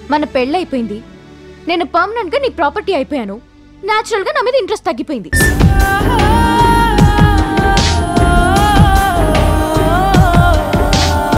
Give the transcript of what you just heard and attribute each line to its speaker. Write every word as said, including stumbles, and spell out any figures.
Speaker 1: మన పెళ్ళైపోయింది, నేను పర్మనెంట్ గా నీ ప్రాపర్టీ అయిపోయాను, న్యాచురల్ గా నా మీద ఇంట్రెస్ట్ తగ్గిపోయింది.